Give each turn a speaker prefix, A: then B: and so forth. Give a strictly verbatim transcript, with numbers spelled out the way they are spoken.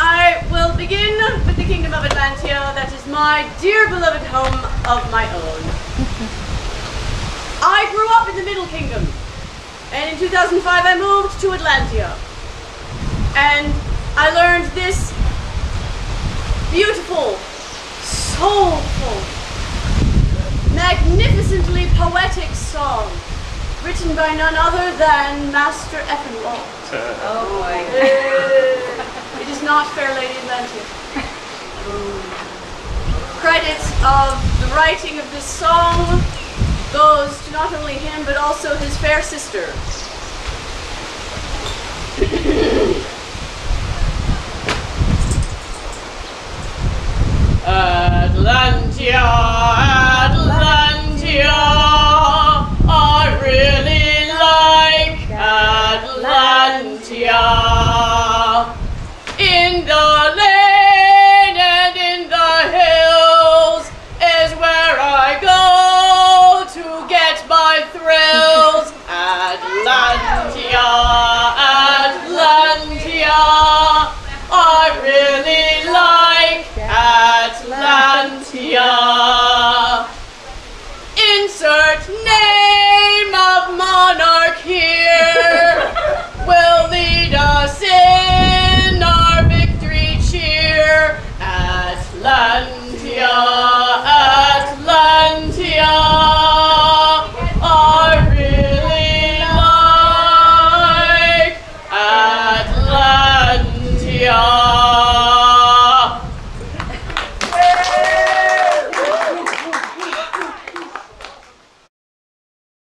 A: I will begin with the kingdom of Atlantia, that is my dear beloved home of my own. I grew up in the Middle Kingdom, and in two thousand five I moved to Atlantia. And I learned this beautiful, soulful, magnificently poetic song, written by none other than Master Efenwealt.
B: Oh boy.
A: It is not Fair Lady Atlantia. Credits of the writing of this song goes to not only him, but also his fair sister. Atlantia, Atlantia, I really like Atlantia. In the lane and in the hills is where I go to get my thrills. Atlantia, Atlantia, I really like Atlantia. Insert name of monarch here will lead us in our victory cheer. Atlantia, Atlantia, I really like Atlantia.